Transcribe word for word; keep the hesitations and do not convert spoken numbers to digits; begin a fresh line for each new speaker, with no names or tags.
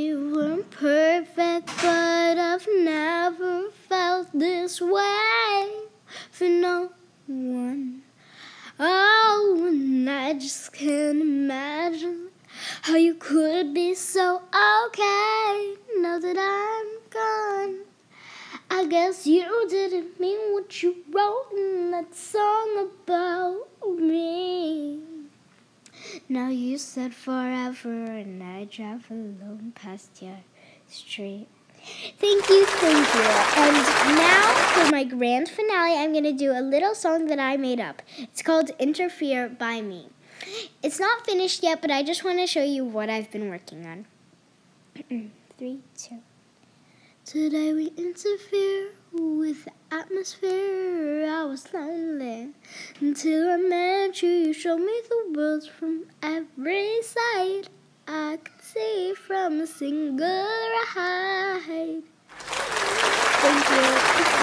You weren't perfect, but I've never felt this way for no one. Oh, and I just can't imagine how you could be so okay now that I'm gone. I guess you didn't mean what you wrote in that song about me. Now you said forever and I drive alone past your street. Thank you, thank you. And now for my grand finale, I'm going to do a little song that I made up. It's called Interfere by Me. It's not finished yet, but I just want to show you what I've been working on. Three, two. Today we interfere with the atmosphere. I was lonely until I met you. You showed me the world from every side. I could see from a single ride. Thank you.